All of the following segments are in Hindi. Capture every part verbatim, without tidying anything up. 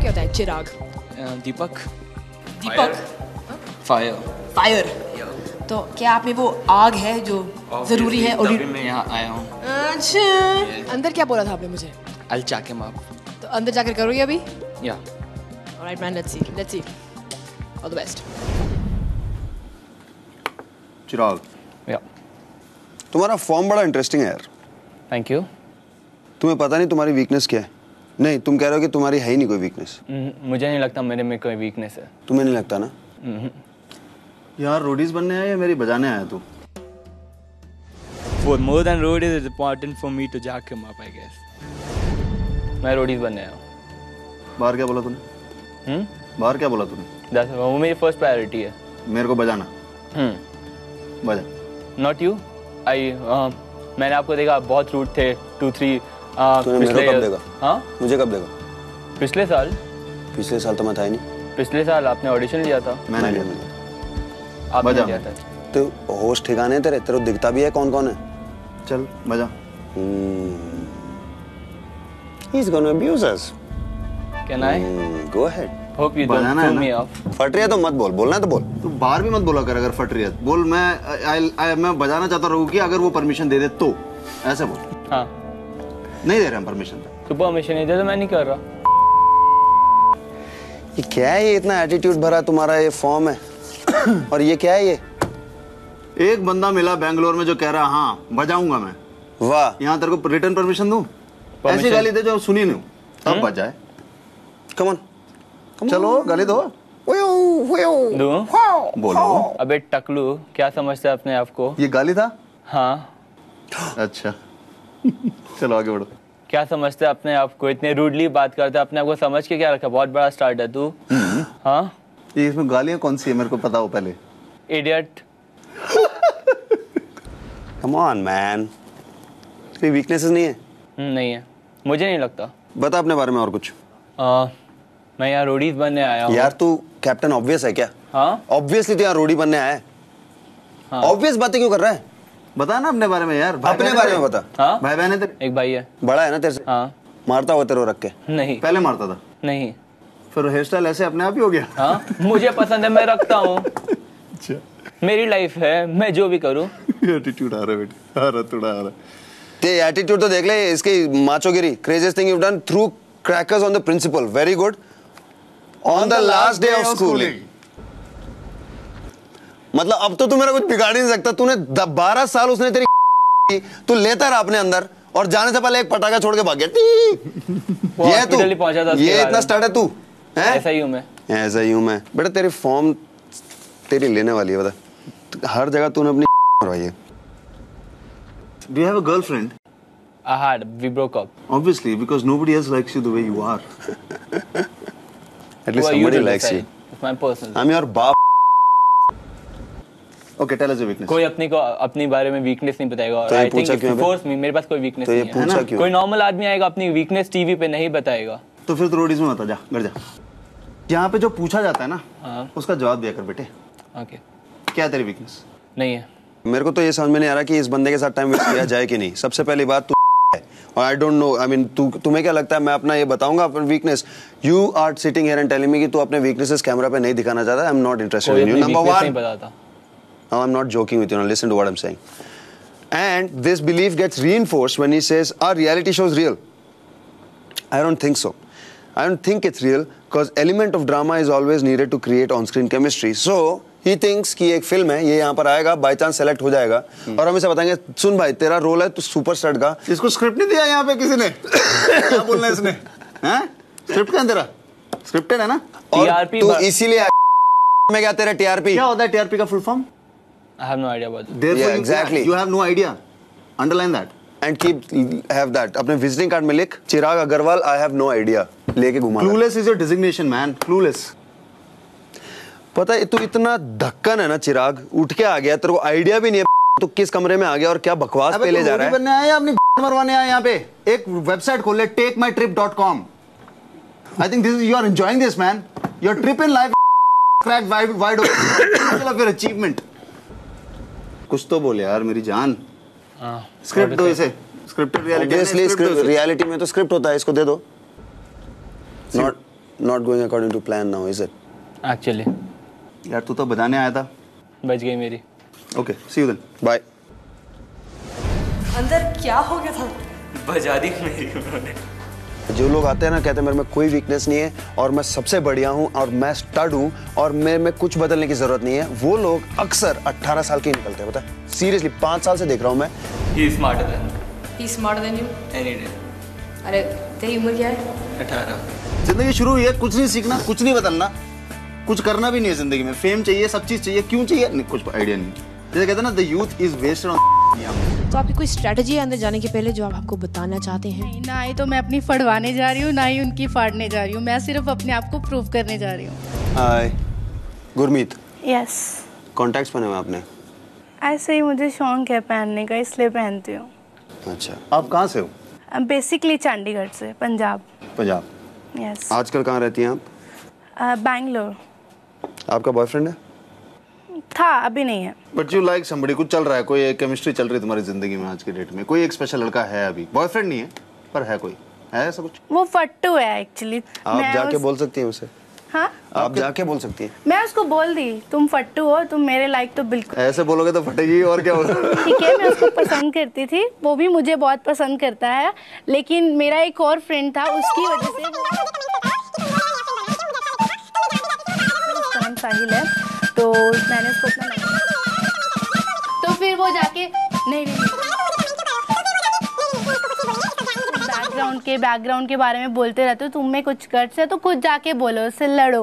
क्या होता है चिराग? दीपक। दीपक। फायर। फायर। तो क्या आप में वो आग है जो जरूरी है? और मैं यहाँ आया हूँ। अच्छा। अंदर क्या बोला था आपने मुझे? I'll check him up. तो अंदर जाकर करोगे अभी? Yeah. Alright man, let's see. Let's see. All the best. Chirag. Yeah. तुम्हारा फॉर्म बड़ा इंटरेस्टिंग है यार। Thank you. तुम्हें पता नहीं तुम्हारी वीकनेस क्या है? नहीं, तुम कह रहे हो कि तुम्हारी है ही नहीं कोई वीकनेस। मुझे नहीं लगता मेरे में कोई वीकनेस है। तुम्हें नहीं लगता ना? यार रोडीज बनने आया या मेरी बजाने आया तू? For more than roadies, it's important for me to jack him up, I guess. मैं रोडीज बनने आया हूँ। बाहर क्या बोला तूने? हम्म? बाहर क्या बोला तूने? That's वो मेरी फर्स्ट प्रायोरिटी है। मेरे को बजाना। हम्म। बजा। Not you. I uh, मैंने आपको देखा बहुत रूट थे टू थ्री तूने मेरे को कब देखा? हाँ? मुझे कब देखा? पिछले साल। पिछले साल तो मैं था ही नहीं। पिछले साल आपने ऑडिशन लिया था। मैंने लिया मैंने। आपने लिया था। तो होश ठिकाने तेरे तेरे को दिखता भी है कौन कौन है? चल बजा। He's gonna abuse us. Can I? Go ahead. Hope you don't throw me off. फट रही है तो मत बोल, बोलना है तो बोल। तू बाहर भी मत बोला कर अगर फट रही है। बोल मैं I, I, मैं बजाना चाहता रहूँ कि अगर वो परमिशन दे दे तो ऐसे बोल। हाँ। नहीं दे रहे हम परमिशन। तो परमिशन नहीं दे तो मैं नहीं कर रहा। ये क्या है? ये इतना एटीट्यूड भरा तुम्हारा ये फॉर्म है और ये क्या है? ये एक बंदा मिला बेंगलोर में जो कह रहा हाँ बजाऊंगा मैं। वाह। यहाँ तेरे को रिटर्न परमिशन दूं? ऐसी गाली दे जो सुनी नहीं तब बजाए। कम ऑन चलो गाली दो। दूं? बोलो। अबे टकलू क्या समझता है अपने आप को? ये गाली था? हाँ। अच्छा चलो आगे बढ़ो। क्या समझते है अपने आप को? इतने रूडली बात करते है अपने आप को समझ के क्या रखा? बहुत बड़ा स्टार्ट है तू। हाँ? ये इसमें गालियाँ कौन सी है मेरे को पता हो पहले। इडियट। Come on man. कोई वीकनेसेस नहीं है? नहीं है मुझे नहीं लगता। बता अपने बारे में और कुछ। आ, मैं यहाँ रोडीज बनने आया हूँ। यार तू कैप्टन ऑब्वियस है क्या? हाँ? ऑब्वियसली तू यहाँ रोडी बनने आया है। ऑब्वियस बातें क्यों कर रहा है? बता ना अपने बारे में यार। अपने बारे में बता। हाँ? भाई बहन है तेरे? एक भाई है। बड़ा है ना तेरे से? हाँ। मारता हुआ तेरे को रख के? नहीं। पहले मारता था? नहीं। फिर हेयर स्टाइल ऐसे अपने आप ही हो गया? हाँ मुझे पसंद है मैं रखता हूँ। अच्छा मेरी लाइफ है मैं जो भी करूँ। एटीट्यूड आ रहा है बेटे, आ रहा थोड़ा आ रहा। ते एटीट्यूड तो देख ले इसकी माचोगिरी। Craziest thing you done threw crackers on the principal. Very good. On the last day of schooling. मतलब अब तो तू मेरा कुछ बिगाड़ ही नहीं सकता। तूने बारह साल उसने तेरी तू लेता रहा अपने अंदर और जाने से पहले एक पटाखा छोड़ के भाग गया। ये तू ये इतना स्टार्ट है तू? ऐसा ही हूँ मैं। ऐसा ही हूँ मैं बेटा। तेरी फॉर्म तेरी लेने वाली है बता। हर जगह तूने अपनी करवाई है। Do you have a girlfriend? I had. We broke up. Obviously, because nobody else likes you the way you are. At least somebody likes you. It's my personal. I'm your बाप. Okay, tell us your weakness. कोई अपनी को अपनी बारे में वीकनेस नहीं बताएगा। तो ये पूछा क्यों? फोर्स मी मेरे पास कोई वीकनेस तो नहीं ये पूछा क्यों? कोई नॉर्मल आदमी आएगा अपनी वीकनेस टीवी पे नहीं बताएगा। तो फिर तो रोडीज में बता जा घर जा। यहाँ पे जो पूछा जाता है ना हाँ। उसका जवाब दिया कर बेटे। ओके क्या है तेरी वीकनेस? नहीं है। मेरे को तो ये समझ में नहीं आ रहा कि इस बंदे के साथ टाइम वेस्ट किया जाए कि नहीं। सबसे पहली बात तू है और I don't know I mean तू तुम्हें क्या लगता है मैं अपना ये बताऊंगा अपना weakness? You are sitting here and telling me कि तू अपने वीकनेसेस कैमरा पे नहीं दिखाना चाहता। I am not interested in you. Number one नहीं बताता। Now I'm not joking with you. Now listen to what I'm saying. And this belief gets reinforced when he says, "Our reality show is real." I don't think so. I don't think it's real because element of drama is always needed to create on-screen chemistry. So he thinks कि एक फिल्म है, ये यहाँ पर आएगा, by chance select हो जाएगा और हम इसे बताएंगे, सुन भाई तेरा रोल है, तू सुपरस्टार का। इसको स्क्रिप्ट नहीं दिया यहाँ पे किसी ने? क्या बोलना है इसने? हैं? स्क्रिप्ट क्या है तेरा? स्क्रिप्टेड है ना? और तू इसीलिए में क्या तेरा T R P? क्या होता है T R P का full form? I have no idea about it. Therefore, yeah, exactly. You have no idea. Underline that. And keep have that. अपने visiting card में लिख चिराग Agarwal I have no idea. लेके घुमा। Clueless is your designation, man. Clueless. पता है तू इतना धक्कन है ना चिराग, उठ के आ गया तेरे को आइडिया भी नहीं है तू किस कमरे में आ गया और क्या बकवास पे ले जा रहा है। बनने आया अपनी मरवाने आया यहाँ पे। एक वेबसाइट खोल ले take my trip dot com. I think this is you are enjoying this man. Your trip in life cracked wide wide open. चलो फिर achievement. कुछ तो बोले यार मेरी जान। स्क्रिप्ट दो इसे। Scripted reality. Obviously script reality में तो स्क्रिप्ट होता है, इसको दे दो। Not not going according to plan now, is it? Actually. यार तू तो बजाने आया था. बच गई मेरी. Okay, see you then. Bye. अंदर क्या हो गया था? बजा दी मेरी उन्होंने. जो लोग आते हैं ना कहते हैं मेरे में कोई वीकनेस नहीं है और मैं सबसे बढ़िया हूँ और मैं स्टड हूँ और मेरे में कुछ बदलने की जरूरत नहीं है, वो लोग अक्सर अठारह साल के निकलते हैं. पता है, सीरियसली पाँच साल से देख रहा हूँ मैं. He is smarter than. He is smarter than you? Any day. अरे तेरी उम्र क्या है? अठारह. जिंदगी शुरू हुई है, कुछ नहीं सीखना, कुछ नहीं बदलना, कुछ करना भी नहीं है जिंदगी में. फेम चाहिए, सब चीज चाहिए, क्यों चाहिए नहीं, कुछ आइडिया नहीं. जैसे कहते हैं ना, the youth is wasted on. तो आपकी कोई स्ट्रेटजी है अंदर जाने के पहले जो आप हमको बताना चाहते हैं? नहीं, ना ही तो मैं अपनी फड़वाने जा रही हूँ, ना ही उनकी फाड़ने जा रही हूँ. मैं सिर्फ अपने आप को प्रूव करने जा रही हूँ. हाय गुरमीत. यस. कॉन्टैक्ट्स पहने हुए आपने? ऐसे ही मुझे शौक है पहनने का, इसलिए पहनती हूँ. अच्छा, आप कहाँ से हो? बेसिकली चंडीगढ़ से, पंजाब. पंजाब. यस. आजकल कहाँ रहती हैं आप? बैंगलोर. आपका बॉयफ्रेंड है? था, अभी नहीं है. बट यू लाइक समबडी, कुछ चल रहा है, कोई केमिस्ट्री चल रही है तुम्हारी जिंदगी में आज के डेट में? कोई एक स्पेशल लड़का है? अभी बॉयफ्रेंड नहीं है पर है, कोई है ऐसा कुछ? वो फट्टू है एक्चुअली. आप जाके उस... बोल सकती हैं उसे. हाँ, आप जाके बोल सकती हैं. मैं उसको बोल दी तुम फट्टू हो, तुम मेरे लायक तो बिल्कुल. ऐसे बोलोगे तो फटेगी और क्या होगा. ठीक है, मैं उसको पसंद करती थी, वो भी मुझे बहुत पसंद करता है, लेकिन मेरा एक और फ्रेंड था, उसकी वजह से उसका नाम साहिल है, तो मैंने उसको अपना नाम, तो फिर वो जाके नहीं नहीं बैकग्राउंड के बैकग्राउंड के बारे में बोलते रहते हो. तुम में कुछ गट्स है तो खुद जाके बोलो, उससे लड़ो.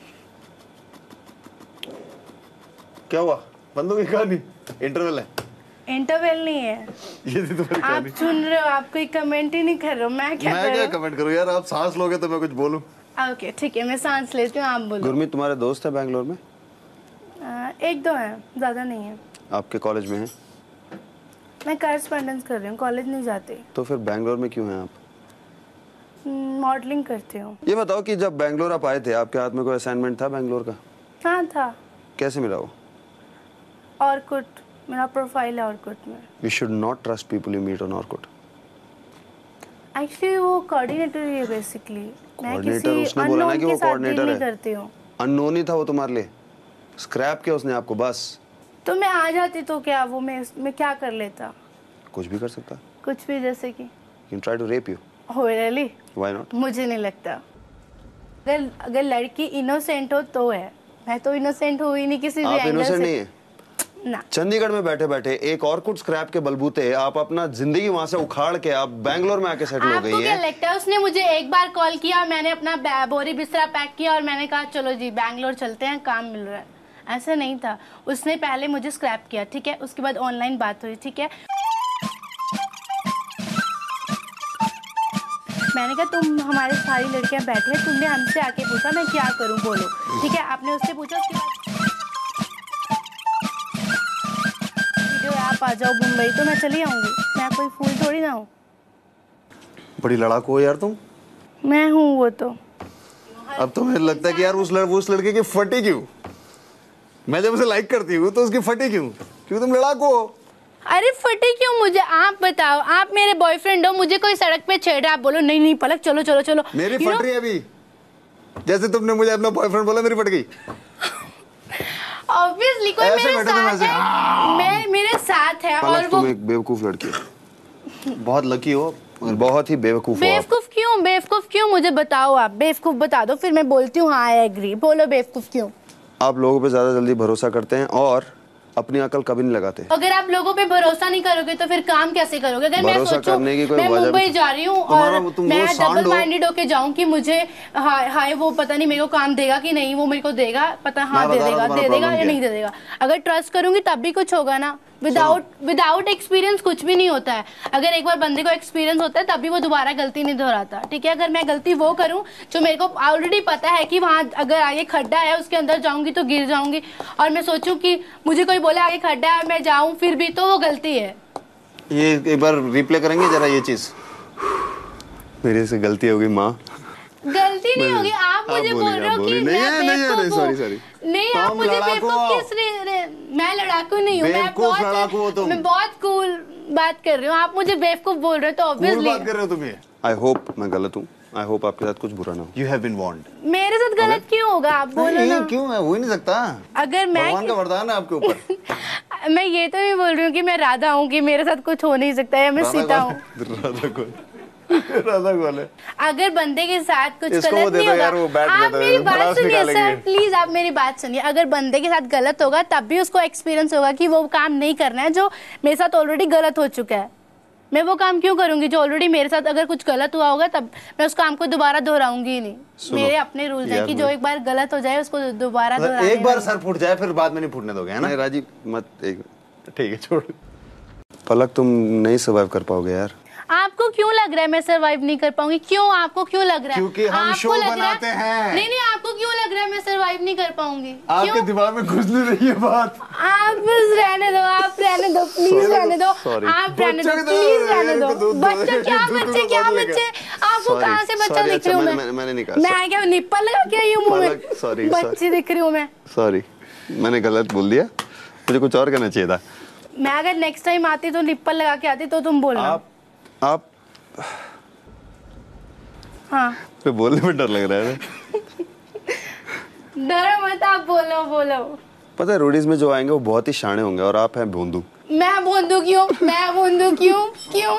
क्या हुआ? बंद हो गई कहानी? इंटरवल है? इंटरवल नहीं है. ये थी तुम्हारी आप कहानी. सुन रहे हो, आप कोई कमेंट ही नहीं कर रहे हो. मैं क्या मैं क्या कमेंट करूं यार, आप सांस लोगे तो मैं कुछ बोलूं. ओके ठीक है, मैं सांस लेती हूँ, आप बोलो. गुरमीत, तुम्हारे दोस्त है बैंगलोर में? आ, एक दो हैं, ज़्यादा नहीं है. आपके कॉलेज में है? मैं करस्पॉन्डेंस कर रही हूँ, कॉलेज नहीं जाती. तो फिर बैंगलोर में क्यों हैं आप? मॉडलिंग करती हूँ. ये बताओ कि जब बैंगलोर आप आए थे, आपके हाथ में कोई असाइनमेंट था बैंगलोर का? हाँ था. कैसे मिला वो? ऑर्कुट, मेरा प्रोफाइल है ऑर्कुट में. You should not trust people you meet on Orkut. Actually वो कोऑर्डिनेटर ही है बेसिकली. मैं कोऑर्डिनेटर, किसी उसने बोला ना कि वो कोऑर्डिनेटर है. करती हूँ. अननोन ही था वो तुम्हारे लिए. स्क्रैप किया उसने आपको बस. तो मैं आ जाती तो क्या, वो मैं मैं क्या कर लेता? कुछ भी कर सकता. कुछ भी, जैसे कि He try to rape you. हो रियली? Why not? मुझे नहीं लगता. अगर अगर लड़की इनोसेंट हो तो है. मैं तो इनोसेंट हूँ ही नहीं किसी भी आप एंगल इनोसेंट से. नहीं है. ना. चंडीगढ़ में बैठे बैठे एक और कुछ स्क्रैप के बलबूते आप अपना जिंदगी वहां से उखाड़ के आप बैंगलोर में आके सेटल हो गई आपको क्या है. लगता है, उसने मुझे एक बार कॉल किया, मैंने अपना बोरी बिस्तरा पैक किया और मैंने कहा चलो जी बैंगलोर चलते हैं, काम मिल रहा है? ऐसा नहीं था. उसने पहले मुझे स्क्रैप किया, ठीक है, उसके बाद ऑनलाइन बात हुई, ठीक है. मैंने कहा तुम हमारे सारी लड़कियां बैठी हैं, तुमने हमसे आके पूछा मैं क्या करूं, बोलो. ठीक है, आपने उससे पूछा, उसके बाद वीडियो आप आ जाओ मुंबई तो मैं चली आऊंगी. मैं कोई फूल थोड़ी ना हूँ. बड़ी लड़ाकू हो यार तुम. मैं हूँ वो तो. अब तो मुझे लगता है कि यार उस लड़ उस लड़के की फटी क्यों? मैं जब उसे लाइक करती हूँ तो उसकी फटी क्यों? क्योंकि तुम लड़ाकू हो. अरे फटे क्यों मुझे? आप बताओ, आप मेरे बॉयफ्रेंड हो, मुझे कोई सड़क पे छेड़ रहा, आप बोलो नहीं नहीं पलक चलो चलो चलो. मेरी फट रही है अभी. जैसे तुमने मुझे अपना बॉयफ्रेंड बोला, मेरी फट गई. ऑब्वियसली कोई मेरे साथ है, मैं मेरे साथ है. और वो तुम एक बेवकूफ लड़की हो. बहुत लकी हो और बहुत ही बेवकूफ हो. बेवकूफ क्यों? बेवकूफ क्यों? मुझे बताओ, आप बेवकूफ बता दो, फिर मैं बोलती हूँ हाँ आई एग्री. बोलो बेवकूफ क्यों? आप लोगों पे ज्यादा जल्दी भरोसा करते हैं और अपनी अकल कभी नहीं लगाते. अगर आप लोगों पे भरोसा नहीं करोगे तो फिर काम कैसे करोगे? अगर मैं सोचूं मैं मुंबई जा रही हूँ और मैं डबल माइंडेड होके जाऊं कि मुझे हाय हाय वो पता नहीं मेरे को काम देगा कि नहीं, वो मेरे को देगा पता, हाँ दे देगा दे देगा या नहीं दे देगा. अगर ट्रस्ट करूंगी तब भी कुछ होगा ना. विदाउट विदाउट एक्सपीरियंस कुछ भी नहीं होता है. अगर एक बार बंदे को एक्सपीरियंस होता है तब भी वो दोबारा गलती नहीं दोहराता. ठीक है, अगर मैं गलती वो करूं जो मेरे को ऑलरेडी पता है कि वहां अगर आगे खड्डा है उसके अंदर जाऊंगी तो गिर जाऊंगी, और मैं सोचूं कि मुझे कोई बोले आगे खड्डा है और मैं जाऊं फिर भी, तो वो गलती है. ये एक बार रिप्ले करेंगे जरा ये चीज. मेरे से गलती हो गई माँ. गलती नहीं होगी. आप मुझे बोल रहे हो कि मैं बेवकूफ हूँ. नहीं, आप मुझे बेवकूफ किस लिए? मैं लड़ाकू नहीं हूँ. मैं बहुत मैं बहुत कूल बात कर रही हूँ. आप मुझे बेवकूफ बोल रहे हो तो ऑब्वियसली बात कर रहे हो तुम. ये आई होप मैं गलत हूँ. आई होप आपके साथ कुछ बुरा ना हो। You have been warned. मेरे साथ गलत okay. क्यों होगा आप बोलो ना। क्यों, मैं हो ही नहीं सकता। अगर मैं भगवान का वरदान है आपके ऊपर। मैं ये तो नहीं बोल रही हूँ कि मैं राधा हूँ कि मेरे साथ कुछ हो नहीं सकता है, मैं सीता हूँ। राधा कौन? राधा कौन है? अगर बंदे के साथ कुछ गलत नहीं होगा, आप मेरी बात सुनिए सर प्लीज, आप मेरी बात सुनिए। अगर बंदे के साथ गलत होगा तब भी उसको एक्सपीरियंस होगा कि वो काम नहीं करना है जो मेरे साथ ऑलरेडी गलत हो चुका है। मैं वो काम क्यों करूंगी जो ऑलरेडी मेरे साथ अगर कुछ गलत हुआ होगा, तब मैं उस काम को दोबारा दोहराऊंगी ही नहीं। मेरे अपने रूल्स हैं कि जो एक बार गलत हो जाए उसको दोबारा दोहराना। एक बार सर फूट जाए फिर बाद में नहीं फूटने दोगे, है ना? राजीव मत, एक ठीक है छोड़। पलक तुम नहीं सर्वाइव कर पाओगे यार। आपको क्यों लग रहा है मैं सरवाइव नहीं कर पाऊंगी? क्यों आपको क्यों लग रहा है? क्योंकि हम शो बनाते हैं। नहीं नहीं, आपको क्यों लग रहा है मैं सरवाइव नहीं कर पाऊंगी? आपके दिमाग में घुस नहीं रही है बात। आप बस रहने दो, आप रहने दो प्लीज, रहने दो आप रहने दो प्लीज, रहने दो। बच्चा क्या बच्चे क्या बच्चे आपको कहाँ से बच्चा दिख रही हूँ मैं? मैंने नहीं कहा। मैं क्या निप्पल लगा के आई हूँ मुंह में? सॉरी बच्ची दिख रही हूँ मैं। सॉरी मैंने गलत बोल दिया, मुझे कुछ और करना चाहिए था। मैं अगर नेक्स्ट टाइम आती तो निप्पल लगा के आती तो तुम बोलना। आप आप हाँ तो बोलने में डर लग रहा है। डरो मत, आप बोलो बोलो। पता है रोडीज में जो आएंगे वो बहुत ही शाणे होंगे और आप हैं भोंदू। मैं भोंदू क्यों? मैं भोंदू क्यों? क्यों?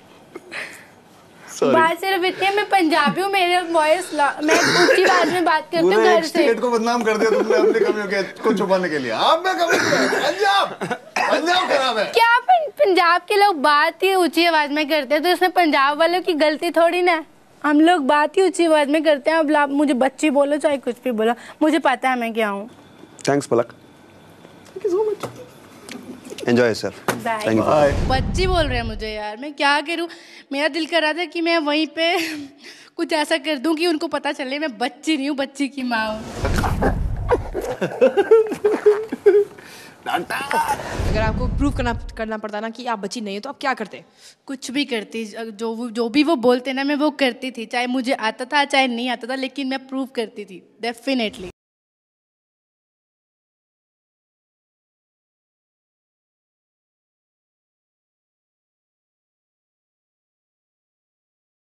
बात सिर्फ इतनी है, मैं पंजाबी हूँ, मेरे वॉइस मैं ऊंची आवाज में बात करती हूँ घर से। स्टेट को बदनाम कर दिया तुमने अपनी कमियों को छुपाने के लिए। आप में कमी है, पंजाब पंजाब खराब है। क्या पंजाब के लोग बात ही ऊंची आवाज में करते हैं तो इसमें पंजाब वालों की गलती थोड़ी ना है। हम लोग बात ही ऊंची आवाज में करते हैं। अब आप मुझे बच्ची बोलो चाहे कुछ भी बोलो, मुझे पता है मैं क्या हूँ। Thanks Palak. Thank you so much. Enjoy yourself. Thank you. बच्ची बोल रहे हैं मुझे यार, मैं क्या करूं? मेरा दिल कर रहा था कि मैं वहीं पे कुछ ऐसा कर दूं कि उनको पता चले मैं बच्ची नहीं हूँ, बच्ची की माँ हूँ। अगर आपको प्रूव करना करना पड़ता ना कि आप बच्ची नहीं है तो आप क्या करते? कुछ भी करती, जो जो भी वो बोलते ना मैं वो करती थी, चाहे मुझे आता था चाहे नहीं आता था, लेकिन मैं प्रूव करती थी डेफिनेटली।